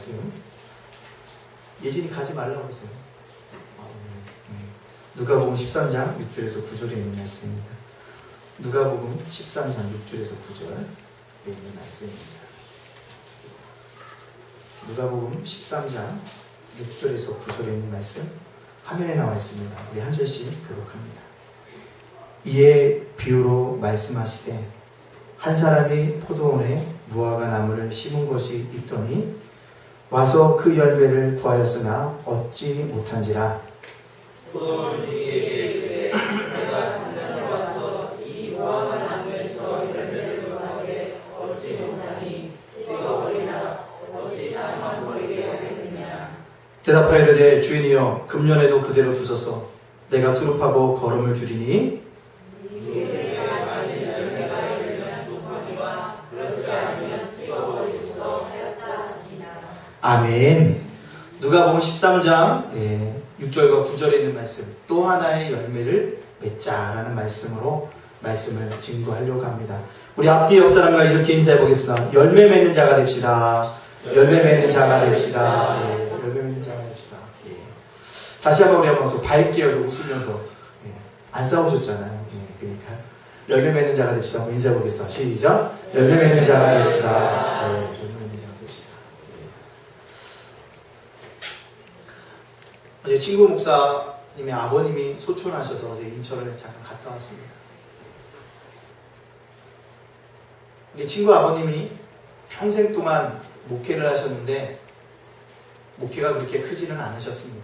말씀. 예진이 가지 말라고 그러세요. 누가복음 13장 6절에서 9절에 있는 말씀입니다. 누가복음 13장 6절에서 9절에 있는 말씀입니다. 누가복음 13장 6절에서 9절에 있는 말씀 화면에 나와 있습니다. 우리 한 절씩 교독합니다. 이에 비유로 말씀하시되 한 사람이 포도원에 무화과 나무를 심은 것이 있더니 와서 그 열매를 구하였으나 얻지 못한지라. 포도원주에게 내가 작년에 와서 이 무화과 나무에서 열매를 구하되 얻지 못하니 찍어버리라. 어찌 나만 버리게 하겠느냐. 대답하여 이르되 주인이여 금년에도 그대로 두소서. 내가 두릅하고 거름을 줄이니 아멘. 누가복음 13장 6절과 9절에 있는 말씀, 또 하나의 열매를 맺자라는 말씀으로 말씀을 증거하려고 합니다. 우리 앞뒤 옆 사람과 이렇게 인사해 보겠습니다. 열매 맺는 자가 됩시다. 열매 맺는 자가 됩시다. 열매 맺는 자가 됩시다. 다시 한번 우리 한번 밝게 웃으면서 안 싸우셨잖아요. 그러니까 열매 맺는 자가 됩시다. 한번 인사해 보겠습니다. 시작. 열매 맺는 자가 됩시다. 어제 친구 목사님의 아버님이 소천하셔서 어제 인천을 잠깐 갔다 왔습니다. 우리 친구 아버님이 평생 동안 목회를 하셨는데 목회가 그렇게 크지는 않으셨습니다.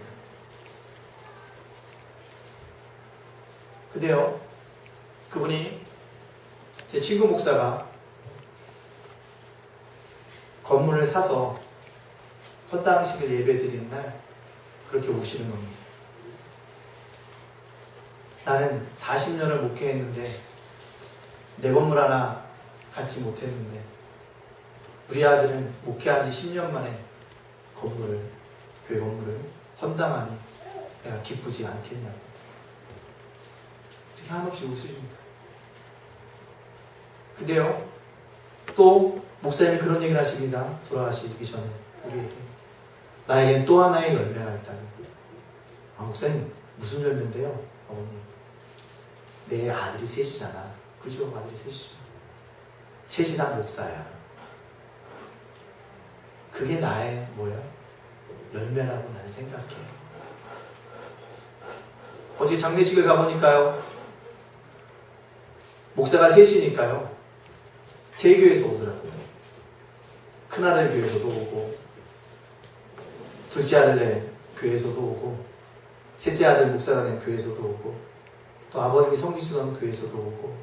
근데요, 그분이 제 친구 목사가 건물을 사서 헌당식을 예배 드리는 날 그렇게 우시는 겁니다. 나는 40년을 목회했는데 내 건물 하나 갖지 못했는데 우리 아들은 목회한 지 10년 만에 교회 건물을 헌당하니 내가 기쁘지 않겠냐고 이렇게 한없이 웃으십니다. 근데요, 또 목사님이 그런 얘기를 하십니다. 돌아가시기 전에 우리에게 나에겐 또 하나의 열매가 있다는 거예요. 목사님 무슨 열매인데요? 어머니 내 아들이 셋이잖아. 그죠? 아들이 셋이죠. 셋이 다 목사야. 그게 나의 뭐야? 열매라고 나는 생각해. 어제 장례식을 가보니까요, 목사가 셋이니까요 세 교회에서 오더라고요. 큰아들 교회에서도 오고 둘째 아들 낸 교회에서도 오고 셋째 아들 목사가 된 교회에서도 오고 또 아버님이 성지시던 교회에서도 오고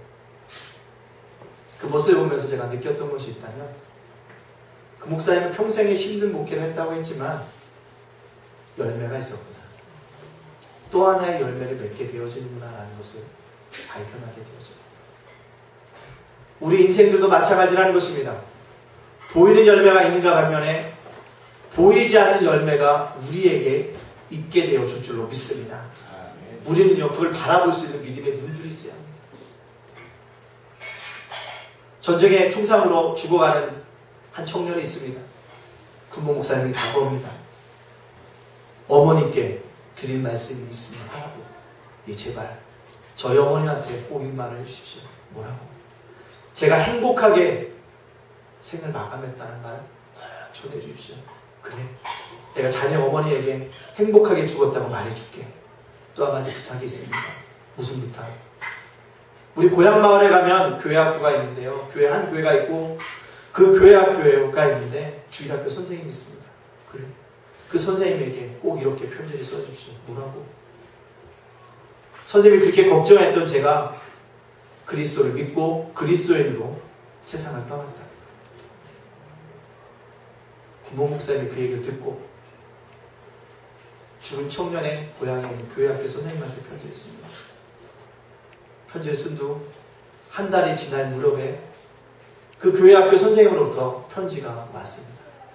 그 모습을 보면서 제가 느꼈던 것이 있다면 그 목사님은 평생에 힘든 목회를 했다고 했지만 열매가 있었구나. 또 하나의 열매를 맺게 되어지는구나 라는 것을 발견하게 되어져요. 우리 인생들도 마찬가지라는 것입니다. 보이는 열매가 있는가 반면에 보이지 않는 열매가 우리에게 있게 되어줄 줄로 믿습니다. 우리는요, 그걸 바라볼 수 있는 믿음의 눈들이 있어야 합니다. 전쟁의 총상으로 죽어가는 한 청년이 있습니다. 군모 목사님이 다가옵니다. 어머님께 드릴 말씀이 있으면 하라고. 제발 저희 어머니한테 꼭 이 말을 해주십시오. 뭐라고? 제가 행복하게 생을 마감했다는 말을 전해주십시오. 그래, 내가 자네 어머니에게 행복하게 죽었다고 말해줄게. 또 한 가지 부탁이 있습니다. 무슨 부탁? 우리 고향 마을에 가면 교회 학교가 있는데요, 한 교회가 있고 그 교회 학교가 있는데 주일학교 선생님이 있습니다. 그래, 그 선생님에게 꼭 이렇게 편지를 써주십시오. 뭐라고? 선생님이 그렇게 걱정했던 제가 그리스도를 믿고 그리스도인으로 세상을 떠났다. 군모 목사님이 그 얘기를 듣고 죽은 청년의 고향에 있는 교회학교 선생님한테 편지를 씁니다. 편지를 쓴 후 한 달이 지날 무렵에 그 교회학교 선생님으로부터 편지가 왔습니다.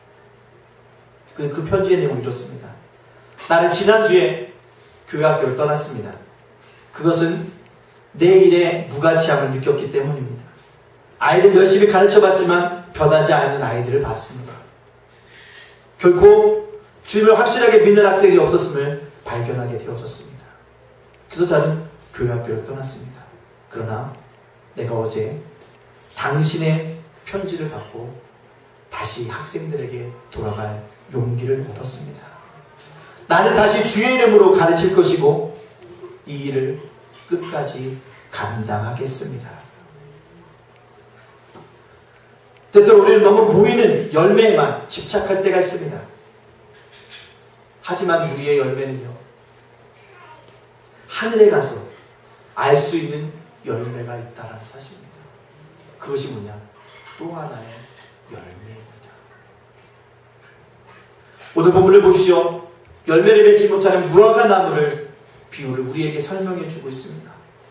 그 편지의 내용이 이렇습니다. 나는 지난주에 교회학교를 떠났습니다. 그것은 내 일에 무가치함을 느꼈기 때문입니다. 아이들 열심히 가르쳐봤지만 변하지 않는 아이들을 봤습니다. 결코 주님을 확실하게 믿는 학생이 없었음을 발견하게 되어졌습니다. 그래서 저는 교회 학교를 떠났습니다. 그러나 내가 어제 당신의 편지를 받고 다시 학생들에게 돌아갈 용기를 얻었습니다. 나는 다시 주의 이름으로 가르칠 것이고 이 일을 끝까지 감당하겠습니다. 때때로 우리는 너무 보이는 열매에만 집착할 때가 있습니다. 하지만 우리의 열매는요, 하늘에 가서 알 수 있는 열매가 있다는 사실입니다. 그것이 뭐냐? 또 하나의 열매입니다. 오늘 본문을 보시오. 열매를 맺지 못하는 무화과 나무를 비유를 우리에게 설명해 주고 있습니다.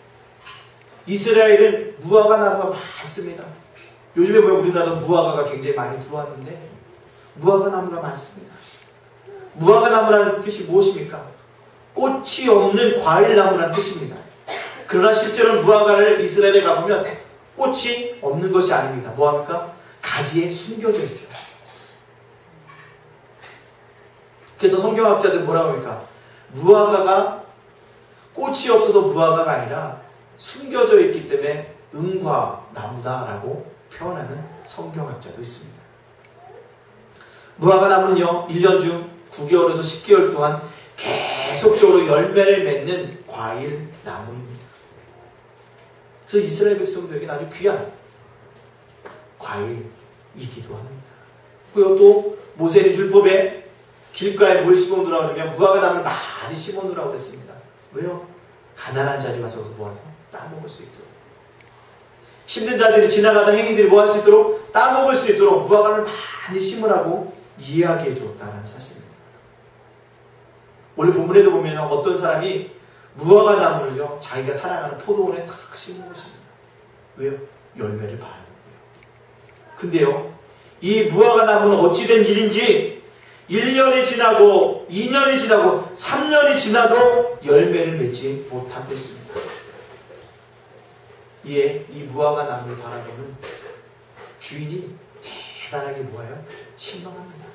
이스라엘은 무화과 나무가 많습니다. 요즘에 보면 우리나라도 무화과가 굉장히 많이 들어왔는데 무화과 나무가 많습니다. 무화과 나무라는 뜻이 무엇입니까? 꽃이 없는 과일나무라는 뜻입니다. 그러나 실제로 무화과를 이스라엘에 가보면 꽃이 없는 것이 아닙니다. 뭐합니까? 가지에 숨겨져 있어요. 그래서 성경학자들 뭐라고 합니까? 무화과가 꽃이 없어서 무화과가 아니라 숨겨져 있기 때문에 은과나무다라고 표현하는 성경학자도 있습니다. 무화과 나무는요, 1년 중 9개월에서 10개월 동안 계속적으로 열매를 맺는 과일 나무입니다. 그래서 이스라엘 백성들에게 아주 귀한 과일이기도 합니다. 그리고 또 모세는 율법에 길가에 뭘 심어놓으라고 그러면 무화과 나무를 많이 심어놓으라고 그랬습니다. 왜요? 가난한 자리 가서 뭐하죠? 따먹을 수 있도록. 힘든 자들이 지나가다 행인들이 뭐 할 수 있도록? 따먹을 수 있도록 무화과를 많이 심으라고 이야기해 주었다는 사실입니다. 오늘 본문에도 보면 어떤 사람이 무화과 나무를요, 자기가 사랑하는 포도원에 탁 심는 것입니다. 왜요? 열매를 바라는 거예요. 근데요, 이 무화과 나무는 어찌된 일인지 1년이 지나고 2년이 지나고 3년이 지나도 열매를 맺지 못하고 있습니다. 이에 이 무화과 나무를 바라보는 주인이 대단하게 뭐예요? 실망합니다.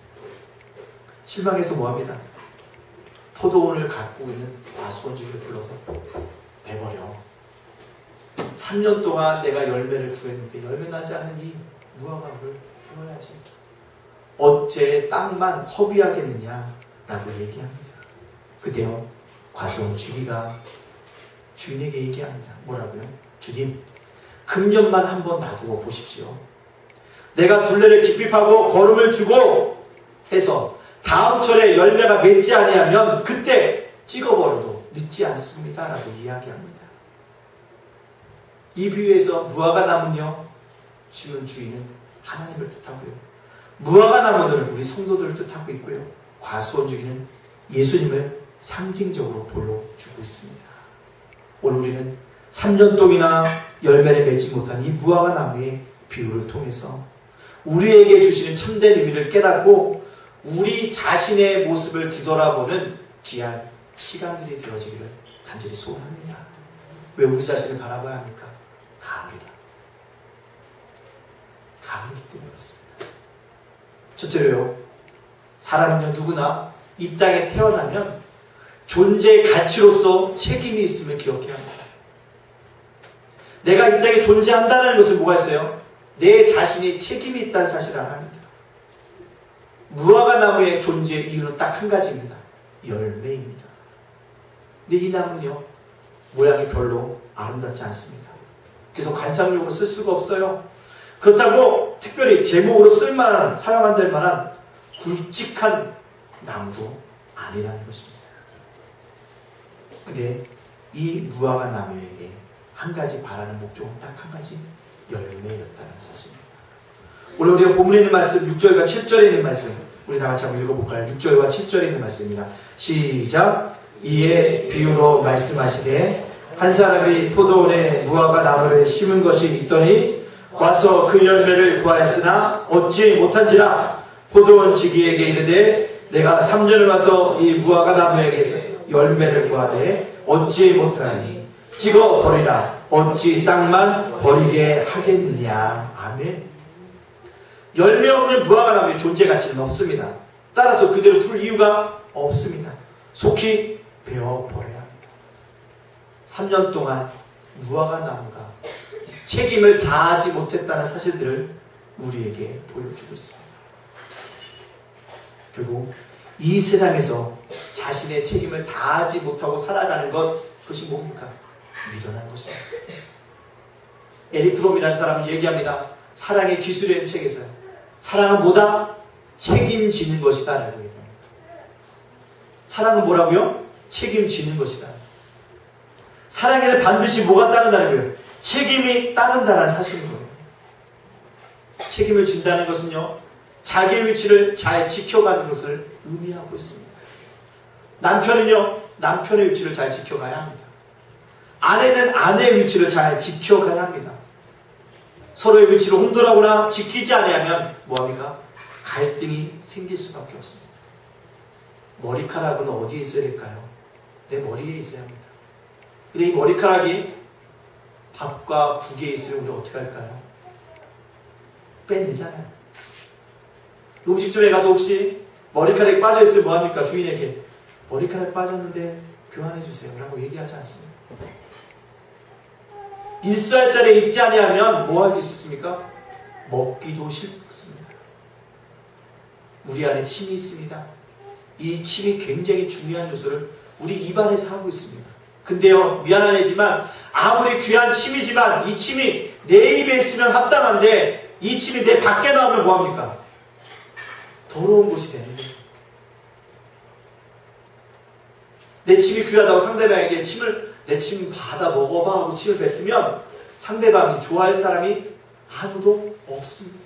실망해서 뭐합니다? 포도원을 갖고 있는 과수원주의를 불러서 내버려. 3년 동안 내가 열매를 구했는데 열매 나지 않은 이 무화과를 끊어야지. 어째 땅만 허비하겠느냐라고 얘기합니다. 그때요, 과수원주의가 주인에게 얘기합니다. 뭐라고요? 주님, 금년만 한번 놔두어 보십시오. 내가 둘레를 깊이 파고 거름을 주고 해서 다음 철에 열매가 맺지 아니하면 그때 찍어버려도 늦지 않습니다. 라고 이야기합니다. 이 비유에서 무화과 나무는요, 심은 주인은 하나님을 뜻하고요, 무화과 나무들은 우리 성도들을 뜻하고 있고요, 과수원주기는 예수님을 상징적으로 보여주고 있습니다. 오늘 우리는 3년 동이나 열매를 맺지 못한 이 무화과 나무의 비유를 통해서 우리에게 주시는 참된 의미를 깨닫고 우리 자신의 모습을 뒤돌아보는 귀한 시간들이 되어지기를 간절히 소원합니다. 왜 우리 자신을 바라봐야 합니까? 가을이라. 가을이기 때문에 그렇습니다. 첫째로요, 사람은요, 누구나 이 땅에 태어나면 존재의 가치로서 책임이 있음을 기억해야 합니다. 내가 이 땅에 존재한다는 것은 뭐가 있어요? 내 자신이 책임이 있다는 사실을 합니다. 무화과 나무의 존재의 이유는 딱 한 가지입니다. 열매입니다. 근데 이 나무는요, 모양이 별로 아름답지 않습니다. 그래서 관상용으로 쓸 수가 없어요. 그렇다고 특별히 제목으로 쓸만한, 사용될 만한 굵직한 나무도 아니라는 것입니다. 근데 이 무화과 나무에게 한 가지 바라는 목적은 딱 한 가지, 열매였다는 사실입니다. 오늘 우리가 본문에 있는 말씀, 6절과 7절에 있는 말씀, 우리 다 같이 한번 읽어볼까요? 6절과 7절에 있는 말씀입니다. 시작. 이에 비유로 말씀하시되 한 사람이 포도원에 무화과 나무를 심은 것이 있더니 와서 그 열매를 구하였으나 얻지 못한지라. 포도원 지기에게 이르되 내가 3년을 와서 이 무화과 나무에게서 열매를 구하되 얻지 못하니 찍어 버리라. 어찌 땅만 버리게 하겠느냐. 아멘. 열매 없는 무화과 나무의 존재 가치는 없습니다. 따라서 그대로 둘 이유가 없습니다. 속히 베어버려야 합니다. 3년 동안 무화과 나무가 책임을 다하지 못했다는 사실들을 우리에게 보여주고 있습니다. 결국 이 세상에서 자신의 책임을 다하지 못하고 살아가는 것, 그것이 뭡니까? 미련한 것입니다. 에릭 프롬이라는 사람은 얘기합니다. 사랑의 기술이라는 책에서요. 사랑은 뭐다? 책임지는 것이다 라고 얘기합니다. 사랑은 뭐라고요? 책임지는 것이다. 사랑에는 반드시 뭐가 따른다는 거예요? 책임이 따른다는 사실인 거예요. 책임을 진다는 것은요, 자기의 위치를 잘 지켜가는 것을 의미하고 있습니다. 남편은요, 남편의 위치를 잘 지켜가야 합니다. 아내는 아내의 위치를 잘 지켜가야 합니다. 서로의 위치를 혼돈하거나 지키지 않으면 뭐합니까? 갈등이 생길 수밖에 없습니다. 머리카락은 어디에 있어야 될까요? 내 머리에 있어야 합니다. 근데 이 머리카락이 밥과 국에 있으면 우리 어떻게 할까요? 빼내잖아요. 음식점에 가서 혹시 머리카락이 빠져있으면 뭐합니까? 주인에게 머리카락 빠졌는데 교환해주세요 라고 얘기하지 않습니다. 있어야 할 자리에 있지 아니하면 뭐 할 수 있습니까? 먹기도 싫습니다. 우리 안에 침이 있습니다. 이 침이 굉장히 중요한 요소를 우리 입안에서 하고 있습니다. 근데요, 미안한 얘기지만 아무리 귀한 침이지만 이 침이 내 입에 있으면 합당한데 이 침이 내 밖에 나오면 뭐합니까? 더러운 곳이 되는 거예요. 내 침이 귀하다고 상대방에게 내 침 받아 먹어봐 하고 침을 뱉으면 상대방이 좋아할 사람이 아무도 없습니다.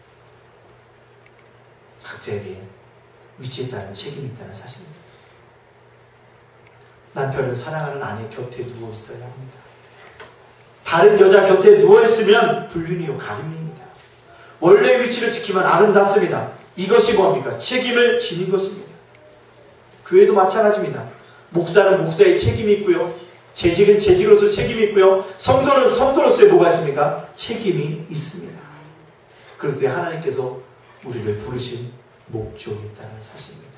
각자에게 위치에 따른 책임이 있다는 사실입니다. 남편은 사랑하는 아내 곁에 누워 있어야 합니다. 다른 여자 곁에 누워있으면 불륜이요 가림입니다. 원래의 위치를 지키면 아름답습니다. 이것이 뭐합니까? 책임을 지는 것입니다. 교회도 마찬가지입니다. 목사는 목사의 책임이 있고요. 재직은 재직으로서 책임이 있고요. 성도는 성도로서의 뭐가 있습니까? 책임이 있습니다. 그럴 때 하나님께서 우리를 부르신 목적이 있다는 사실입니다.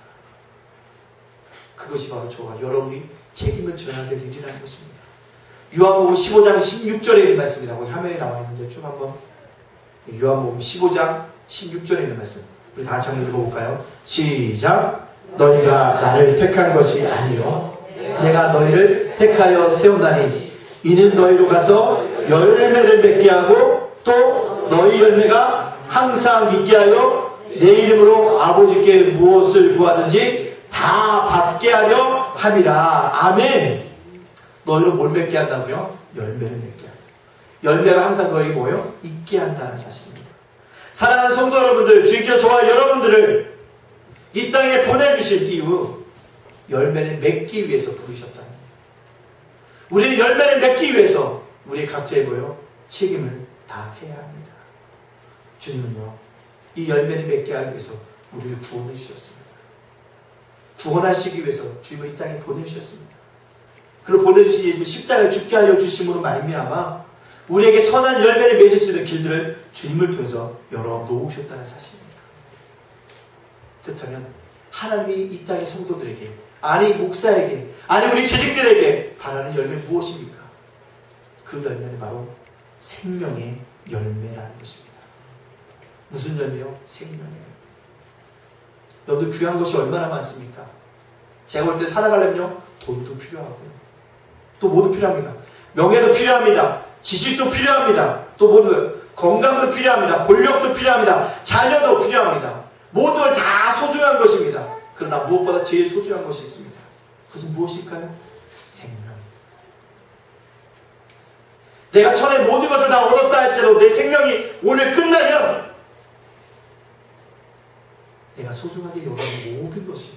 그것이 바로 저와 여러분이 책임을 져야 될 일이라는 것입니다. 요한복음 15장 16절에 있는 말씀이라고 화면에 나와 있는데 쭉 한번 요한복음 15장 16절에 있는 말씀 우리 다 같이 한번 읽어볼까요? 시작! 너희가 나를 택한 것이 아니요 내가 너희를 택하여 세운다니 이는 너희로 가서 열매를 맺게 하고 또 너희 열매가 항상 있게 하여 내 이름으로 아버지께 무엇을 구하든지 다 받게 하려 함이라. 아멘. 너희로 뭘 맺게 한다고요? 열매를 맺게 한다. 열매가 항상 너희 뭐요? 있게 한다는 사실입니다. 사랑하는 성도 여러분들, 주님께서 저와 여러분들을 이 땅에 보내주신 이유 열매를 맺기 위해서 부르셨다는 거예요. 우리는 열매를 맺기 위해서 우리 각자의 뭐요? 책임을 다 해야 합니다. 주님은요 이 열매를 맺게 하기 위해서 우리를 구원해 주셨습니다. 구원하시기 위해서 주님을 이 땅에 보내주셨습니다. 그리고 보내주신 예수님이 십자가에 죽게 하려 주심으로 말미암아 우리에게 선한 열매를 맺을 수 있는 길들을 주님을 통해서 열어 놓으셨다는 사실입니다. 그렇다면 하나님이 이 땅의 성도들에게 아니 목사에게 아니 우리 재직들에게 바라는 열매 무엇입니까? 그 열매는 바로 생명의 열매라는 것입니다. 무슨 열매요? 생명이에요. 여러분들 귀한 것이 얼마나 많습니까? 제가 볼 때 살아가려면요 돈도 필요하고요. 또 뭐도 필요합니다. 명예도 필요합니다. 지식도 필요합니다. 또 뭐도 건강도 필요합니다. 권력도 필요합니다. 자녀도 필요합니다. 모든 걸 다 소중한 것입니다. 그러나 무엇보다 제일 소중한 것이 있습니다. 그것은 무엇일까요? 생명. 내가 전에 모든 것을 다 얻었다 할지라도 내 생명이 오늘 끝나면 내가 소중하게 여기는 모든 것이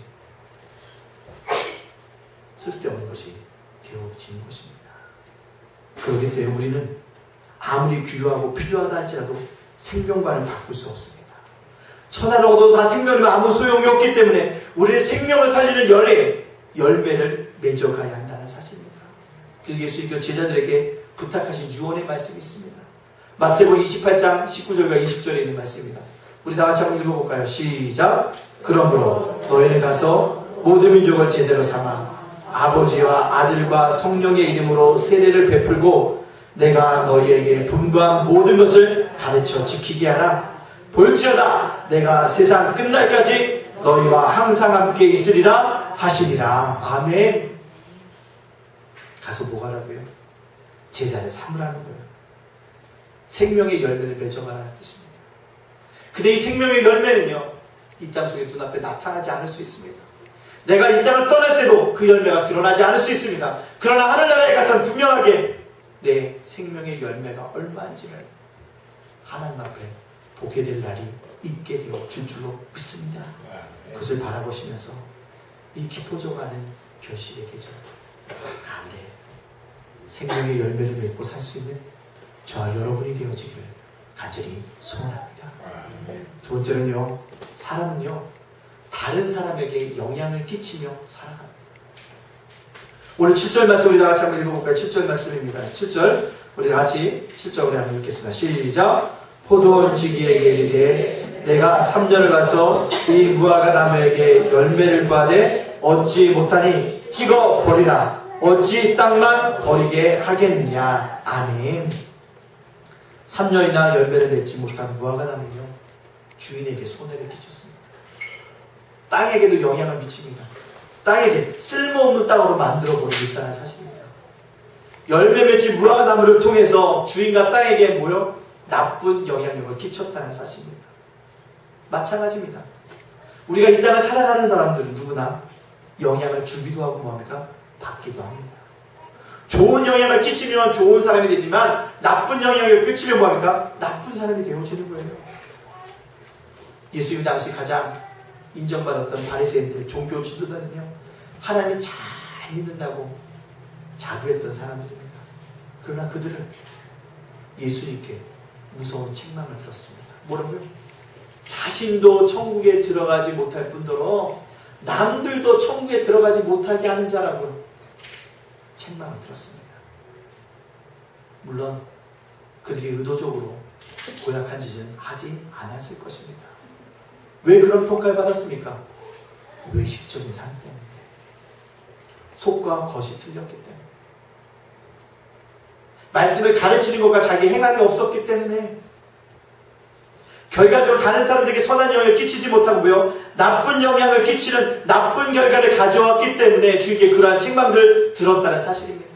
쓸데없는 것이 되어지는 것입니다. 그렇기 때문에 우리는 아무리 귀하고 필요하다 할지라도 생명관을 바꿀 수 없습니다. 천하를 얻어도 다 생명이면 아무 소용이 없기 때문에 우리의 생명을 살리는 열매를 맺어가야 한다는 사실입니다. 그래서 예수님께서 제자들에게 부탁하신 유언의 말씀이 있습니다. 마태복음 28장 19절과 20절에 있는 말씀입니다. 우리 다 같이 한번 읽어볼까요? 시작! 그러므로 너희는 가서 모든 민족을 제자로 삼아 아버지와 아들과 성령의 이름으로 세례를 베풀고 내가 너희에게 분부한 모든 것을 가르쳐 지키게 하라. 볼지어다 내가 세상 끝날까지 너희와 항상 함께 있으리라 하시니라. 아멘. 가서 뭐 하라고요? 제자를 삼으라는 거예요. 생명의 열매를 맺어가라는 뜻입니다. 근데 이 생명의 열매는요, 이 땅 속에 눈앞에 나타나지 않을 수 있습니다. 내가 이 땅을 떠날 때도 그 열매가 드러나지 않을 수 있습니다. 그러나 하늘나라에 가서는 분명하게 내 생명의 열매가 얼마인지를 하나님 앞에 보게 될 날이 있게 되어 줄 줄로 믿습니다. 그것을 바라보시면서 이 기뻐져가는 결실의 계절 가을에 생명의 열매를 맺고 살 수 있는 저와 여러분이 되어지기를 간절히 소원합니다. 두 번째는요, 사람은요 다른 사람에게 영향을 끼치며 살아갑니다. 오늘 7절 말씀 우리 다 같이 한번 읽어볼까요? 7절 말씀입니다. 7절 우리 다 같이 7절 우리 한번 읽겠습니다. 시작. 포도원 지기에게 이르되 내가 3년을 가서 이 무화과 나무에게 열매를 구하되 얻지 못하니 찍어 버리라. 어찌 땅만 버리게 하겠느냐. 아멘. 3년이나 열매를 맺지 못한 무화과 나무는요 주인에게 손해를 끼쳤습니다. 땅에게도 영향을 미칩니다. 땅에게 쓸모없는 땅으로 만들어버리고 있다는 사실입니다. 열매 맺힌 무화과 나무를 통해서 주인과 땅에게 뭐요? 나쁜 영향력을 끼쳤다는 사실입니다. 마찬가지입니다. 우리가 이 땅을 살아가는 사람들은 누구나 영향을 주기도 하고 뭐합니까? 받기도 합니다. 좋은 영향을 끼치면 좋은 사람이 되지만 나쁜 영향을 끼치면 뭐합니까? 나쁜 사람이 되어지는 거예요. 예수님 당시 가장 인정받았던 바리새인들, 종교 지도자는요 하나님을 잘 믿는다고 자부했던 사람들입니다. 그러나 그들은 예수님께 무서운 책망을 들었습니다. 뭐라고요? 자신도 천국에 들어가지 못할 뿐더러 남들도 천국에 들어가지 못하게 하는 자라고 책망을 들었습니다. 물론 그들이 의도적으로 고약한 짓은 하지 않았을 것입니다. 왜 그런 평가를 받았습니까? 외식적인 삶 때문에. 속과 겉이 틀렸기 때문에. 말씀을 가르치는 것과 자기 행함이 없었기 때문에. 결과적으로 다른 사람들에게 선한 영향을 끼치지 못하고요, 나쁜 영향을 끼치는 나쁜 결과를 가져왔기 때문에 주에게 그러한 책망들을 들었다는 사실입니다.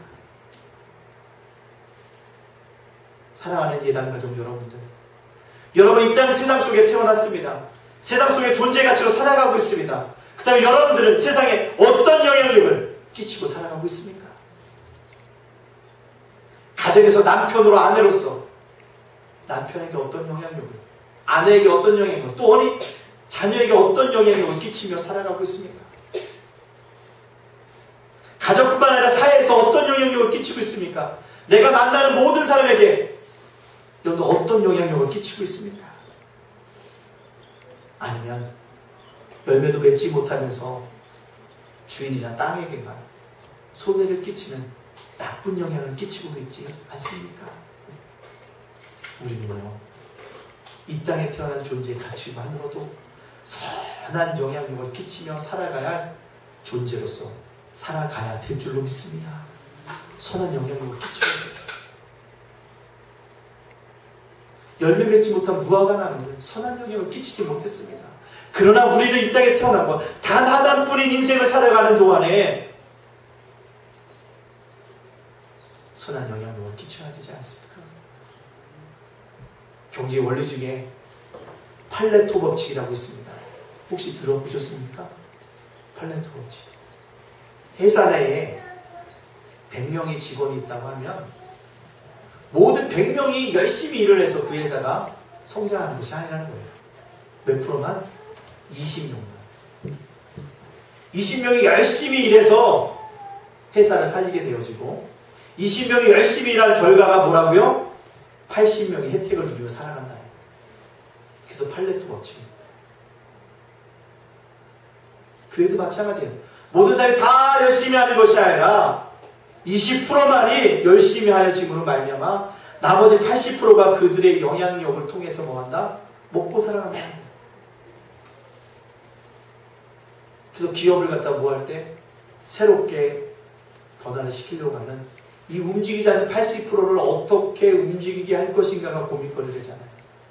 사랑하는 예단가족 여러분들, 여러분 이 땅 세상 속에 태어났습니다. 세상 속에 존재 가치로 살아가고 있습니다. 그 다음에 여러분들은 세상에 어떤 영향력을 끼치고 살아가고 있습니까? 가정에서 남편으로 아내로서 남편에게 어떤 영향력을, 아내에게 어떤 영향력을, 또 어린 자녀에게 어떤 영향력을 끼치며 살아가고 있습니까? 가족뿐만 아니라 사회에서 어떤 영향력을 끼치고 있습니까? 내가 만나는 모든 사람에게 여러분 어떤 영향력을 끼치고 있습니까? 아니면 열매도 맺지 못하면서 주인이나 땅에게만 손해를 끼치는 나쁜 영향을 끼치고 있지 않습니까? 우리는요, 이 땅에 태어난 존재의 가치만으로도 선한 영향력을 끼치며 살아가야 할 존재로서 살아가야 될 줄로 믿습니다. 선한 영향력을 끼쳐야 돼요. 열매 맺지 못한 무화과 나무는 선한 영향을 끼치지 못했습니다. 그러나 우리는 이 땅에 태어나고 단 하나뿐인 인생을 살아가는 동안에 선한 영향력을 끼쳐야 되지 않습니까? 경제 원리 중에 팔레토 법칙이라고 있습니다. 혹시 들어보셨습니까? 팔레토 법칙. 회사 내에 100명의 직원이 있다고 하면 모든 100명이 열심히 일을 해서 그 회사가 성장하는 것이 아니라는 거예요. 몇 프로만? 20명만. 20명이 열심히 일해서 회사를 살리게 되어지고 20명이 열심히 일한 결과가 뭐라고요? 80명이 혜택을 누리며 살아간다. 그래서 팔레토 법칙입니다. 교회도 마찬가지예요. 모든 사람이 다 열심히 하는 것이 아니라 20%만이 열심히 하여짐으로 말미암아 나머지 80%가 그들의 영향력을 통해서 뭐한다? 먹고 살아간다. 그래서 기업을 갖다 뭐 할 때 새롭게 변화를 시키려고 하면 이 움직이지 않는 80%를 어떻게 움직이게 할 것인가가 고민거리를 하잖아요.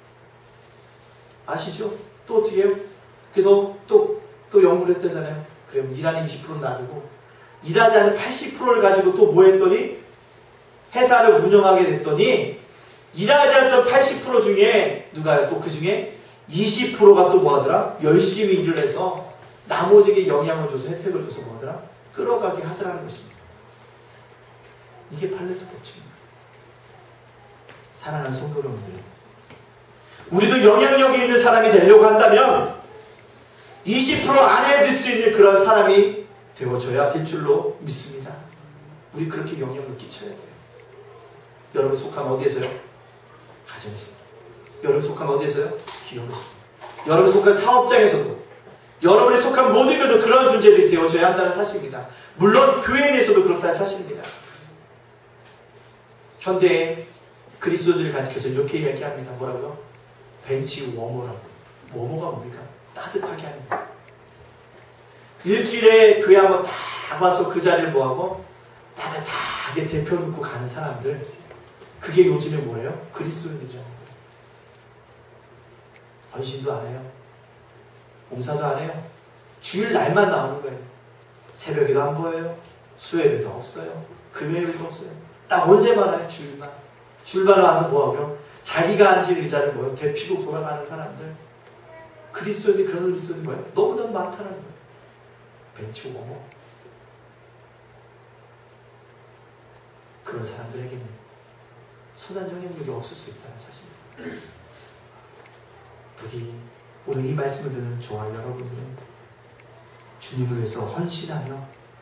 아시죠? 또 어떻게 해요? 그래서 또 연구를 했다잖아요. 그러면 일하는 20%는 놔두고 일하지 않는 80%를 가지고 또 뭐 했더니 회사를 운영하게 됐더니 일하지 않던 80% 중에 누가요? 또 그 중에 20%가 또 뭐 하더라? 열심히 일을 해서 나머지에게 영향을 줘서 혜택을 줘서 뭐 하더라? 끌어가게 하더라는 것입니다. 이게 팔레트 법칙입니다. 사랑하는 성도 여러분들, 우리도 영향력이 있는 사람이 되려고 한다면 20% 안에 들 수 있는 그런 사람이 되어줘야 될 줄로 믿습니다. 우리 그렇게 영향을 끼쳐야 돼요. 여러분 속하면 어디에서요? 가정에서. 여러분 속하면 어디에서요? 기업에서. 여러분 속한 사업장에서도, 여러분이 속한 모든 것도 그런 존재들이 되어줘야 한다는 사실입니다. 물론 교회 내에서도 그렇다는 사실입니다. 현대의 그리스도인들을 가리켜서 이렇게 이야기합니다. 뭐라고요? 벤치 워머라고. 워머가 뭡니까? 따뜻하게 하는 거예요. 일주일에 교회 한번 딱 와서 그 자리를 뭐하고 따뜻하게 대표 놓고 가는 사람들, 그게 요즘에 뭐예요? 그리스도인들이라는 거예요. 헌신도 안 해요. 봉사도 안 해요. 주일 날만 나오는 거예요. 새벽에도 안 보여요. 수요일에도 없어요. 금요일에도 없어요. 딱 언제만 와요? 주일만. 주일만 와서 뭐하고요? 자기가 앉은 의자를 뭐예요? 대피고 돌아가는 사람들. 그리스도인이 그런 그리스도인이 뭐예요? 너무너무 많다는 거예요. 벤치 워머. 그런 사람들에게는 선한 영향력이 없을 수 있다는 사실입니다. 부디 오늘 이 말씀을 듣는 저와 여러분들은 주님을 위해서 헌신하며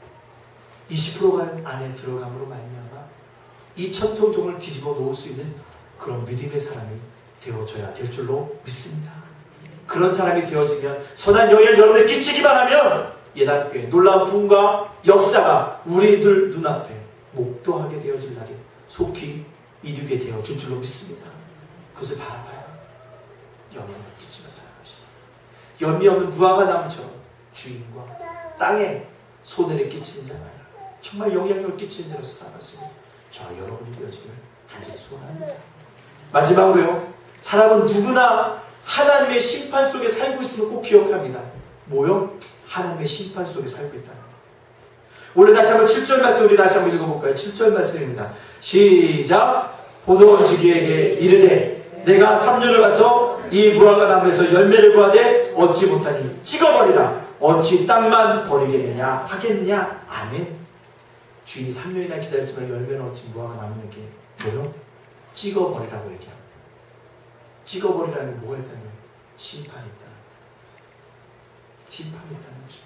20%가 안에 들어감으로 말미암아 이 천통통을 뒤집어 놓을 수 있는 그런 믿음의 사람이 되어져야 될 줄로 믿습니다. 그런 사람이 되어지면 선한 영향을 여러분에 끼치기만 하면 예단교회 놀라운 부흥과 역사가 우리들 눈앞에 목도하게 되어질 날이 속히 이루게 되어질 줄로 믿습니다. 그것을 바라봐야 영향을 끼치며 살아갑시다. 연미 없는 무화과 나무처럼 주인과 땅에 손해를 끼치는 자가 아니라 정말 영향력을 끼치는 자로서 살아갔으니 저와 여러분이 되어지기를 간절히 소원합니다. 마지막으로요, 사람은 누구나 하나님의 심판 속에 살고 있음을 꼭 기억합니다. 뭐요? 하나님의 심판 속에 살고 있다는 거. 오늘 다시 한번 7절 말씀 우리 다시 한번 읽어볼까요? 7절 말씀입니다. 시작. 포도원 주기에게 이르되 내가 3년을 가서 이 무화과 나무에서 열매를 구하되 얻지 못하니 찍어버리라. 어찌 땅만 버리겠느냐 하겠느냐. 아멘. 주인이 3년이나 기다렸지만 열매는 얻지 무화과 나무에게 뭐요? 찍어버리라고 얘기합니다. 찍어버리라는 게 뭐가 있다는 거예요? 심판이 있다는 거예요. 심판이 있다는 거죠.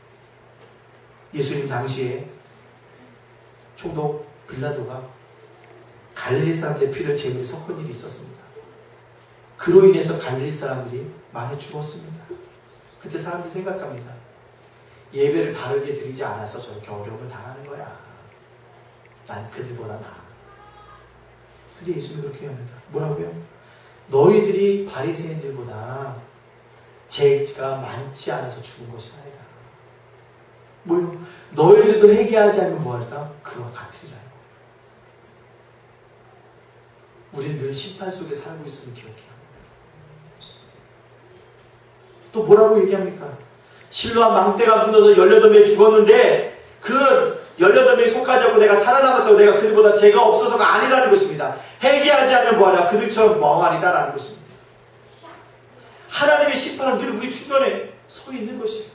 예수님 당시에 총독 빌라도가 갈릴리 사람들의 피를 제물에 섞은 일이 있었습니다. 그로 인해서 갈릴리 사람들이 많이 죽었습니다. 그때 사람들이 생각합니다. 예배를 바르게 드리지 않아서 저렇게 어려움을 당하는 거야. 난 그들보다 나아. 근데 예수님이 그렇게 합니다. 뭐라고요? 너희들이 바리새인들보다 죄가 많지 않아서 죽은 것이 아니다. 뭐요? 너희들도 회개하지 않으면 뭐할까? 그와 같으리라. 우리는 늘 심판 속에 살고 있음을 기억해야 합니다. 또 뭐라고 얘기합니까? 실로암 망대가 무너져 18명이 죽었는데 그 18명이 속하지 않고 내가 살아남았다고 내가 그들보다 죄가 없어서가 아니라는 것입니다. 회개하지 않으면 뭐하라? 그들처럼 멍하리라라는 것입니다. 하나님의 심판은 늘 우리 주변에 서 있는 것이에요.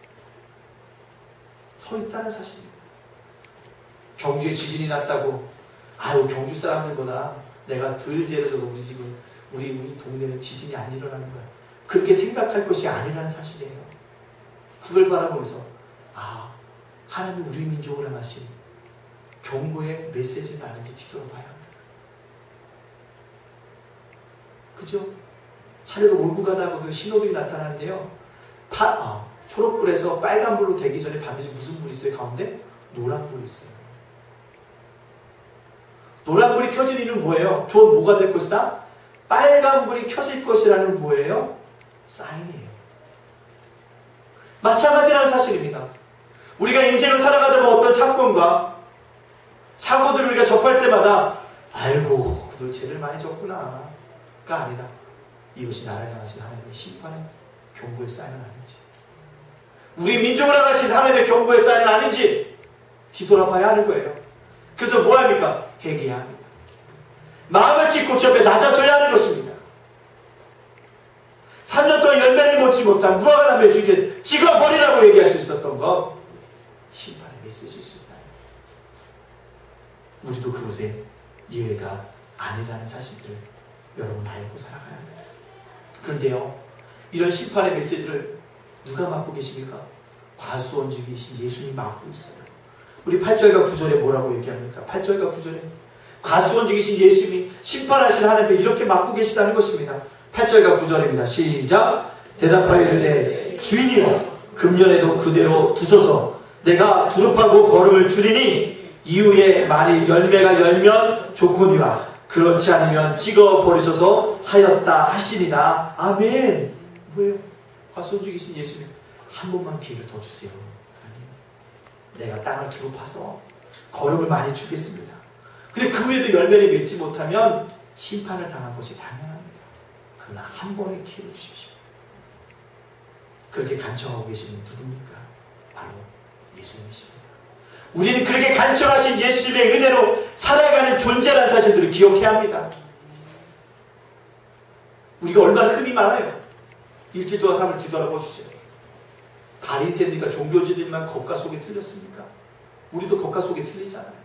서 있다는 사실입니다. 경주에 지진이 났다고 아유 경주 사람들보다 내가 덜 죄를 져서 우리 집은 우리 동네는 지진이 안 일어나는 거야. 그렇게 생각할 것이 아니라는 사실이에요. 그걸 바라보면서 하나님 우리 민족을 향하신 경고의 메시지는 아닌지 뒤돌아봐야 합니다. 그죠? 차례로 몰고 가다가 그 신호등이 나타나는데요. 초록불에서 빨간불로 되기 전에 반드시 무슨 불이 있어요? 가운데? 노란불이 있어요. 노란불이 켜진 이유는 뭐예요? 좋은 뭐가 될 것이다? 빨간불이 켜질 것이라는 뭐예요? 사인이에요. 마찬가지라는 사실입니다. 우리가 인생을 살아가다 보면 어떤 사건과 사고들을 우리가 접할 때마다 아이고 그도 죄를 많이 졌구나 가 아니라 이것이 나를 향하신 하나님의 심판의 경고의 사인은 아닌지, 우리 민족을 향하신 하나님의 경고의 사인은 아닌지 뒤돌아봐야 하는 거예요. 그래서 뭐합니까? 회개해야 합니다. 마음을 찢고 주 앞에 낮아져야 하는 것입니다. 3년 동안 열매를 맺지 못한 무화과 나무의 주인께 찍어버리라고 얘기할 수 있었던 것, 심판의 메시지일 수 있다. 우리도 그곳에 예외가 아니라는 사실들을 여러분 알고 살아가야 합니다. 그런데요, 이런 심판의 메시지를 누가 맡고 계십니까? 과수원직이신 예수님이 맡고 있어요. 우리 8절과 9절에 뭐라고 얘기합니까? 8절과 9절에 과수원직이신 예수님이 심판하신 하나님께 이렇게 맡고 계시다는 것입니다. 8절과 9절입니다. 시작. 대답하여 이르되 주인이여 금년에도 그대로 두소서. 내가 두릅하고 걸음을 줄이니 이후에 만일 열매가 열면 좋거니와 그렇지 않으면 찍어버리소서 하였다 하시니라. 아멘. 뭐예요? 과수원직이신 예수님, 한 번만 기회를 더 주세요. 내가 땅을 두릅파서 걸음을 많이 주겠습니다. 근데 그 후에도 열매를 맺지 못하면 심판을 당한 것이 당연합니다. 그러나 한 번의 기회를 주십시오. 그렇게 간청하고 계시는 누굽니까? 바로 예수님이십니다. 우리는 그렇게 간청하신 예수님의 은혜로 살아가는 존재라는 사실들을 기억해야 합니다. 우리가 얼마나 흠이 많아요. 일기도와 삶을 뒤돌아보십시오. 바리새인들과 종교지들만 겉과 속이 틀렸습니까? 우리도 겉과 속이 틀리잖아요.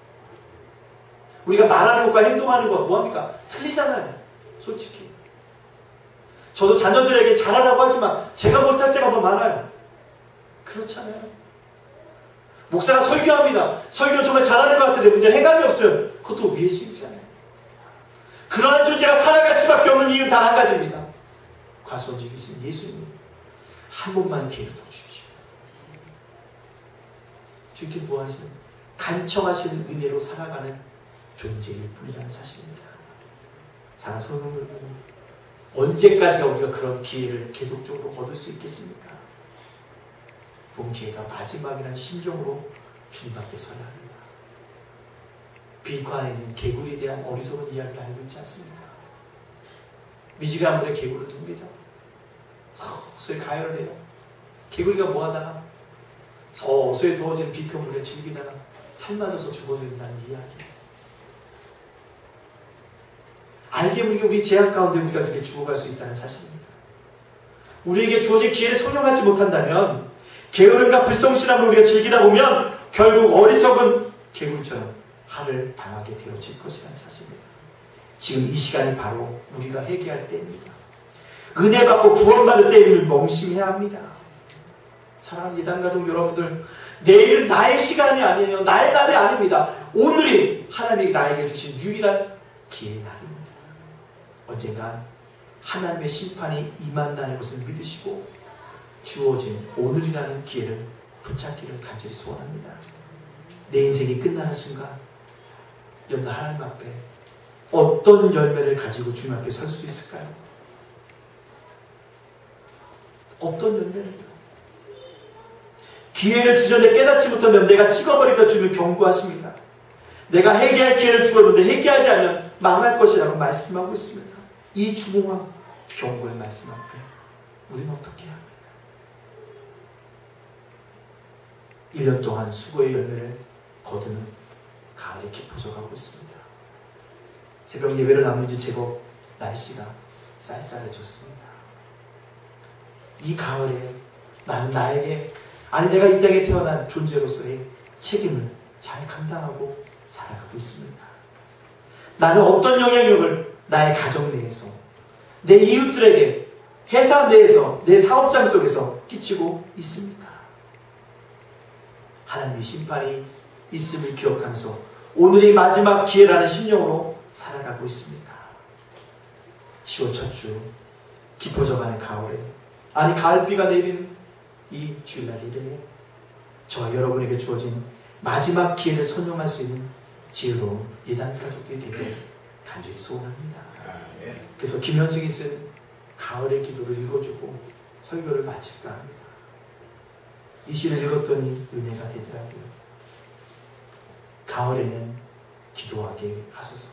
우리가 말하는 것과 행동하는 것 뭐합니까? 틀리잖아요. 솔직히. 저도 자녀들에게 잘하라고 하지만 제가 못할 때가 더 많아요. 그렇잖아요. 목사가 설교합니다. 설교 정말 잘하는 것 같은데 문제는 해감이 없어요. 그것도 위의 신이잖아요. 그러한 존재가 살아갈 수밖에 없는 이유는 단 한 가지입니다. 과수원직이신 예수님, 한 번만 기회를 더 주십시오. 주께서 뭐 하시는? 간청하시는 은혜로 살아가는 존재일 뿐이라는 사실입니다. 사랑하는 성도 여러분, 언제까지가 우리가 그런 기회를 계속적으로 얻을 수 있겠습니까? 본 기회가 마지막이라는 심정으로 주님 앞에 서야 합니다. 비관에 있는 개구리에 대한 어리석은 이야기를 알고 있지 않습니까? 미지근한 물에 개구리를 둡니다. 서서히 가열을 해요. 개구리가 뭐하다가 서서히 더워지는 비표 물에 즐기다가 삶아져서 죽어진다는 이야기. 알게 모르게 우리 제약 가운데 우리가 그렇게 죽어갈 수 있다는 사실입니다. 우리에게 주어진 기회를 성용하지 못한다면, 게으름과 불성실함을 우리가 즐기다 보면 결국 어리석은 개구리처럼 하를 당하게 되어질 것이라는 사실입니다. 지금 이 시간이 바로 우리가 회개할 때입니다. 은혜 받고 구원받을 때임을 멍심해야 합니다. 사랑하는 예단가족 여러분들, 내일은 나의 시간이 아니에요. 나의 날이 아닙니다. 오늘이 하나님이 나에게 주신 유일한 기회의 날입니다. 언젠간 하나님의 심판이 임한다는 것을 믿으시고 주어진 오늘이라는 기회를 붙잡기를 간절히 소원합니다. 내 인생이 끝나는 순간 여러분 하나님 앞에 어떤 열매를 가지고 주님 앞에 설 수 있을까요? 어떤 열매를? 기회를 주전에 깨닫지 못하면 내가 찍어버리다 주님을 경고하십니다. 내가 회개할 기회를 주었는데 회개하지 않으면 망할 것이라고 말씀하고 있습니다. 이 중요한 경고의 말씀 앞에 우리는 어떻게 해야 합니까? 1년 동안 수고의 열매를 거두는 가을이 깊어져가고 있습니다. 새벽 예배를 나눈 지 제법 날씨가 쌀쌀해졌습니다. 이 가을에 나는 나에게, 아니 내가 이 땅에 태어난 존재로서의 책임을 잘 감당하고 살아가고 있습니다. 나는 어떤 영향력을 나의 가정 내에서, 내 이웃들에게, 회사 내에서, 내 사업장 속에서 끼치고 있습니까? 하나님의 심판이 있음을 기억하면서 오늘이 마지막 기회라는 심령으로 살아가고 있습니다. 10월 첫 주 깊어져가는 가을에, 아니 가을비가 내리는 이 주일날 이래에 저와 여러분에게 주어진 마지막 기회를 선용할 수 있는 지혜로운 예단 가족들이 되기를 간절히 소원합니다. 그래서 김현승이 쓴 가을의 기도를 읽어주고 설교를 마칠까 합니다. 이 시를 읽었더니 은혜가 되더라고요. 가을에는 기도하게 하소서.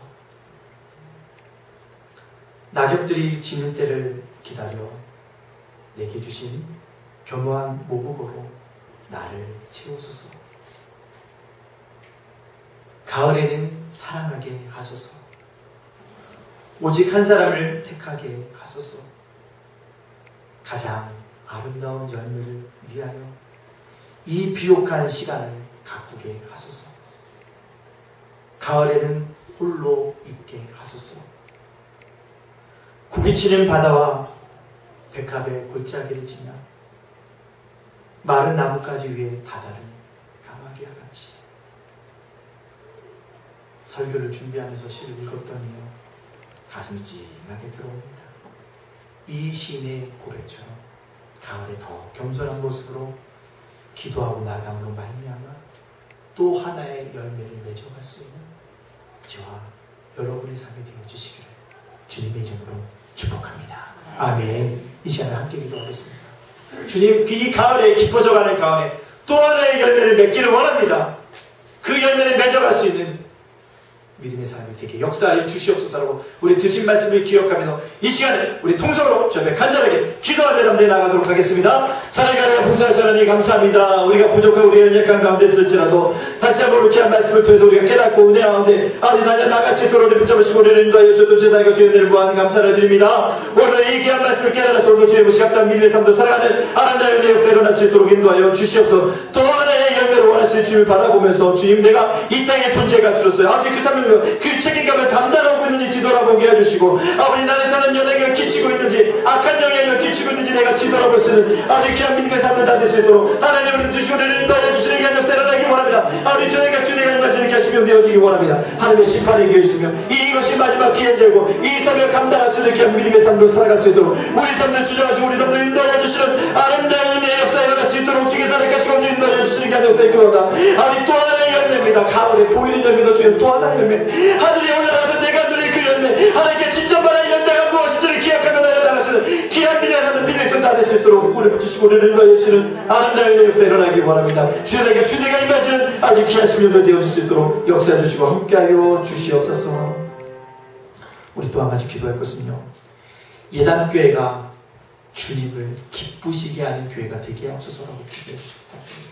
낙엽들이 지는 때를 기다려 내게 주신 겸허한 모국어로 나를 채우소서. 가을에는 사랑하게 하소서. 오직 한 사람을 택하게 하소서. 가장 아름다운 열매를 위하여 이 비옥한 시간을 가꾸게 하소서. 가을에는 홀로 있게 하소서. 구비치는 바다와 백합의 골짜기를 지나 마른 나뭇가지 위에 바다를 감하기와 같이. 설교를 준비하면서 시를 읽었더니요, 가슴이 찡하게 들어옵니다. 이 시인의 고백처럼 가을에 더 겸손한 모습으로 기도하고 나감으로 말미암아 또 하나의 열매를 맺어갈 수 있는 저와 여러분의 삶이 되어주시기를 주님의 이름으로 축복합니다. 아멘. 이 시간에 함께 기도하겠습니다. 주님, 이 가을에 깊어져가는 가을에 또 하나의 열매를 맺기를 원합니다. 그 열매를 맺어갈 수 있는 믿음의 삶이 되게 역사하여 주시옵소서라고 우리 드신 말씀을 기억하면서 이 시간에 우리 통성으로 주 앞에 간절하게 기도하며 담대 나가도록 하겠습니다. 사랑하는 봉사하시는 하나님 감사합니다. 우리가 부족한 우리의 연약한 가운데 있을지라도 다시 한번 이렇게 한 말씀을 통해서 우리가 깨닫고 은혜 가운데 아버지 달려나갈 수 있도록 우리 붙잡으시고 우리를 인도하여 주도 제다가 주의 은혜를 무한 감사를 드립니다. 오늘 이 귀한 말씀을 깨달아서 오늘 주의 무시각한 믿음의 삶도 살아가는 아름다운 은혜의 역사 일어날 수 있도록 인도하여 주시옵소서. 또 하나의 열매를 원하시는 주님을 바라보면서 주님, 내가 이 땅에 존재가 줄었어요. 아버지 그 삶을 그 책임감을 감당하고 있는지 뒤돌아보게 해주시고, 아버지 나를 사는 연예계가 끼치고 있는지 악한 영향을 끼치고 있는지 내가 뒤돌아볼 수 있는 아버지 귀한 믿음의 삶을 다 될 수 있도록 하나님 우리 주시고 우리를 인도하여 주시는 귀한 역사를 하기 원합니다. 아버지 주님과 주님과 임하시는 하시면 되어지기 원합니다. 하나님의 심판이 기어 있으며 이것이 마지막 기한 제고 이 삶을 감당할 수 있는 귀한 믿음의 삶으로 살아갈 수 있도록 우리 삶을 주장하시고 우리 삶을 인도하여 주시는 아름다운 은혜의 역사에 일어날 수 있도록 주께 살아가시고 인도하여 주시는 귀한 역사에 기원합니다. 아버지 또 하나의 열매입니다. 가을에 보이는 열매도 주님 또 하나의 열매, 하늘에 올라가서 내가 누릴 그 열매, 하나님께 진정한 열매가 무엇인지를 기억하며 달려나가시는 귀한 믿음의 믿음에서 다 될 수 있도록 우리 주시고 우리를 인도하여 주시는 아름다운 역사 일어나기 원합니다. 주님에게 주님과 임하시는 아주 귀한 심령들 되어질 수 있도록 역사해 주시고 함께하여 주시옵소서. 우리 또 한 가지 기도할 것은요, 예단교회가 주님을 기쁘시게 하는 교회가 되게 하옵소서라고 기도해 주시기 바랍니다.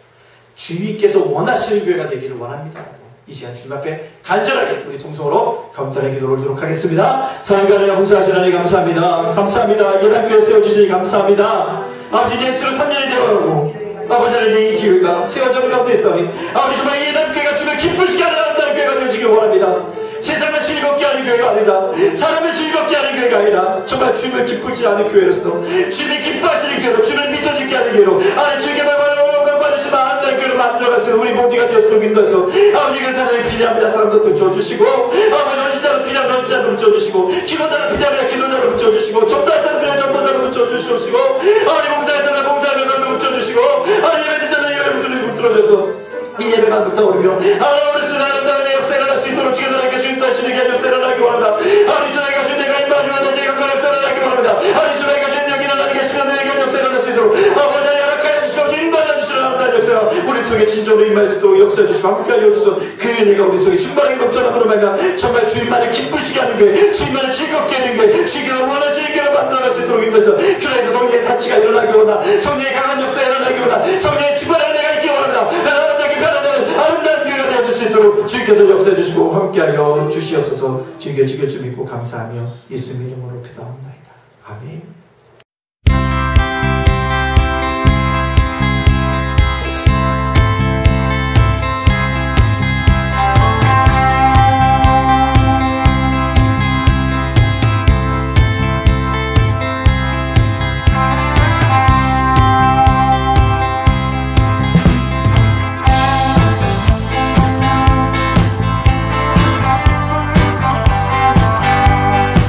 주님께서 원하시는 교회가 되기를 원합니다. 이 시간 주님 앞에 간절하게 우리 통성으로 감탄의 기도를 올리도록 하겠습니다. 사랑과 은혜가 봉사하시는 하나님 감사합니다. 감사합니다. 예단교회 세워주시니 감사합니다. 아버지 이제 예수로 3년이 되어가고 아버지 하나님 이 기회가 세워져 가운데 있사오니 아버지 정말 예단교회가 주님을 기쁘시게 하는 아름다운 교회가 되어지기를 원합니다. 세상을 즐겁게 하는 교회가 아니라 사람을 즐겁게 하는 교회가 아니라 정말 주님을 기쁘지 않은 교회로서 주님이 기뻐하시는 교회로 주님을 미쳐짓게 하는 교회로 아니 주님께 받으시면 아름다운 교회로 만들어가서 우리 모두가 되었도록 인도해서 아버지 그 사람이 필요합니다. 사람도 붙여주시고 아버지 헌신자로 필요합니다. 헌신자로 붙여주시고 기도자로 필요합니다. 기도자로 붙여주시고 전도자로 필요합니다. 전도자로 붙여주시옵시고 아버지 봉사자로 봉사자로 붙여주시고 아버지 예배자로 예배를 붙들어줘서 이 예배만 붙어오르며 아버지 아름다운 역사 일어날 수 있도록 주께서 주님 다시는 게 역사 일어나기 원합니다. 아버지 주님과 주님과 임하시는 제 강건한 역사 일어나기 원합니다. 아버지 주님과 주님 여기 일어나는 계시면 내게 역사 일어날 수 있도록 아버지 허락하여 주시고 인도하여 주시는 아름다운 역사 우리 속에 진정으로 임하여 주도록 역사해 주시고 함께하여 주소서. 그 은혜가 우리 속에 충만하게 넘쳐나므로 말미암아 정말 주님만을 기쁘시게 하는 교회, 주님만을 즐겁게 하는 교회, 주님을 원하시는 교회로 만들어갈 수 있도록 인도해서 교회에서 성령의 타치가 일어나기 원하, 성령의 강한 역사 일어나기 원하, 성령의 충만한 은혜가 있기 원합니다. 아름다운 교회가 되어줄 수 있도록 주님께서 역사해 주시고 함께하여 주시옵소서. 주님께 주길 줄 믿고 감사하며 예수님의 이름으로 기도합니다. 아멘.